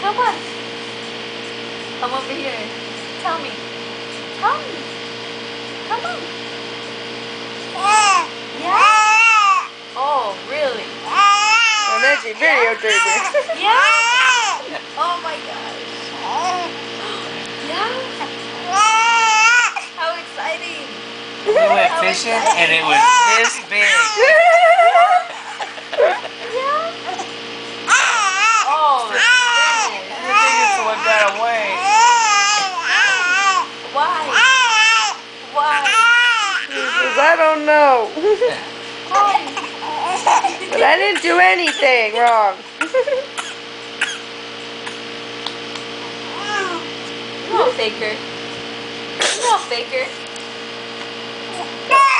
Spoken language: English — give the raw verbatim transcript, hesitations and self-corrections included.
Come on. Come over here. Tell me. Tell me. Come on. Yeah? Oh, really? Well, then she videotaped me. Yeah? Oh my gosh. Yeah? How exciting. We went How fishing exciting. and it was this big. Yeah? Oh, goodness. The biggest one got away. Why? Why? Because I don't know. Why? But I didn't do anything wrong. You little faker. You little faker.